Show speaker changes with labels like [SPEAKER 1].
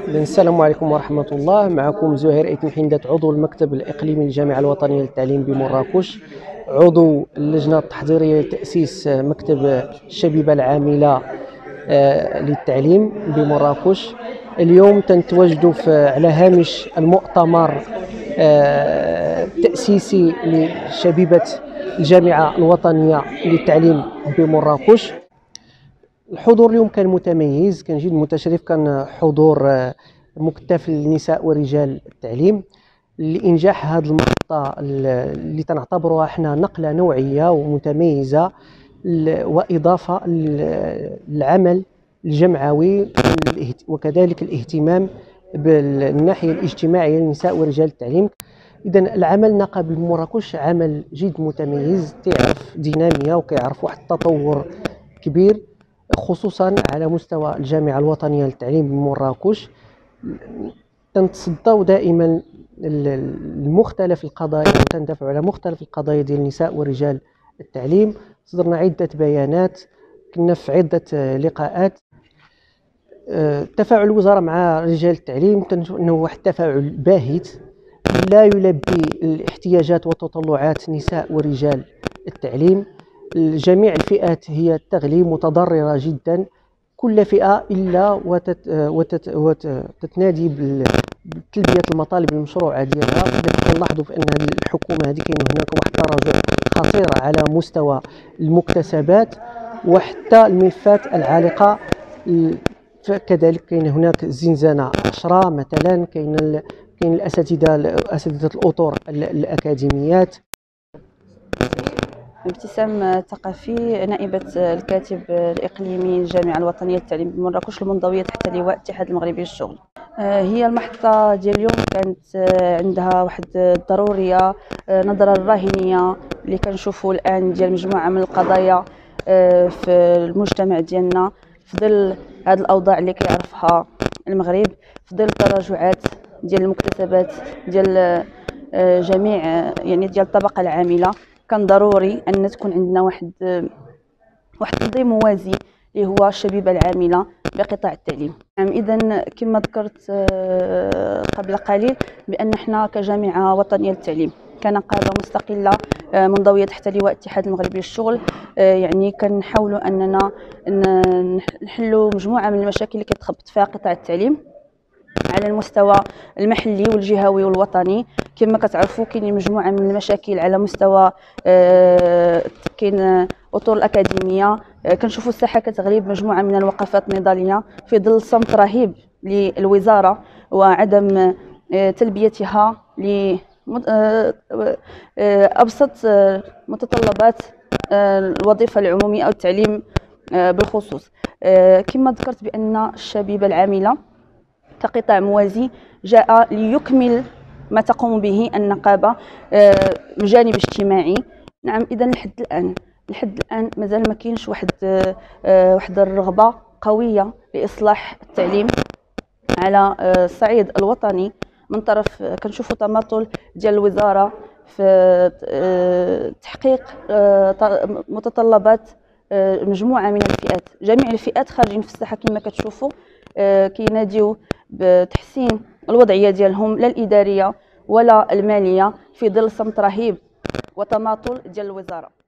[SPEAKER 1] السلام عليكم ورحمة الله. معكم زهير ايتم حندات، عضو المكتب الإقليمي للجامعة الوطنية للتعليم بمراكش، عضو اللجنة التحضيرية لتأسيس مكتب الشبيبة العاملة للتعليم بمراكش. اليوم تنتواجدوا على هامش المؤتمر التأسيسي لشبيبة الجامعة الوطنية للتعليم بمراكش. الحضور اليوم كان متميز، كان جد متشرف، كان حضور مكتف للنساء ورجال التعليم لإنجاح هذه المحطة اللي تنعتبرها احنا نقلة نوعية ومتميزة، وإضافة للعمل الجمعوي وكذلك الاهتمام بالناحية الاجتماعية للنساء ورجال التعليم. إذن العمل نقا بمراكش عمل جد متميز، تعرف دينامية وكيعرف واحد التطور كبير، خصوصا على مستوى الجامعة الوطنية للتعليم بمراكش. تنتصدوا دائما لمختلف القضايا وتندفع على مختلف القضايا ديال النساء ورجال التعليم. صدرنا عدة بيانات، كنا في عدة لقاءات. تفاعل الوزارة مع رجال التعليم انه واحد التفاعل باهت، لا يلبي الاحتياجات وتطلعات نساء ورجال التعليم. جميع الفئات هي تغلي متضررة جدا، كل فئة إلا وتتنادي بتلبية المطالب المشروعة ديالها. كنلاحظوا في أن الحكومة هذه كاين هناك واحد التراجع خطير على مستوى المكتسبات وحتى الملفات العالقة. كذلك كاين هناك زنزانة 10 مثلا، كاين أساتذة الأطر الأكاديميات.
[SPEAKER 2] ابتسام الثقافي، نائبة الكاتب الإقليمي للجامعة الوطنية للتعليم بمراكش، المنضوية تحت لواء الاتحاد المغربي للشغل. هي المحطة ديال اليوم كانت عندها واحد الضرورية، نظرة الراهنية اللي كنشوفوا الآن ديال مجموعة من القضايا في المجتمع ديالنا في ظل هذه الأوضاع اللي كيعرفها المغرب، في ظل التراجعات ديال المكتسبات ديال جميع يعني ديال الطبقة العاملة. كان ضروري ان تكون عندنا واحد تنظيم موازي اللي هو الشبيبه العامله بقطاع التعليم. اذا كما ذكرت قبل قليل بان احنا كجامعه وطنيه للتعليم كنقابه مستقله منضويه تحت لواء الاتحاد المغربي للشغل، يعني كنحاولوا اننا نحلوا مجموعه من المشاكل اللي كتخبط فيها قطاع التعليم على المستوى المحلي والجهوي والوطني. كما كتعرفوا كاين مجموعه من المشاكل على مستوى كاين اطر الاكاديميه، كنشوفوا الساحه كتغلب مجموعه من الوقفات النضاليه في ظل صمت رهيب للوزاره وعدم تلبيتها لابسط متطلبات الوظيفه العموميه او التعليم بالخصوص. كما ذكرت بان الشبيبه العامله كقطاع موازي جاء ليكمل ما تقوم به النقابة من جانب اجتماعي. نعم، إذا لحد الآن مازال ما كاينش واحد الرغبة قوية لإصلاح التعليم على الصعيد الوطني من طرف. كنشوفوا تماطل ديال الوزارة في تحقيق متطلبات مجموعة من الفئات. جميع الفئات خارجين في الساحة كما كتشوفوا، كيناديو بتحسين الوضعيه ديالهم لا الاداريه ولا الماليه في ظل صمت رهيب وتماطل ديال الوزاره.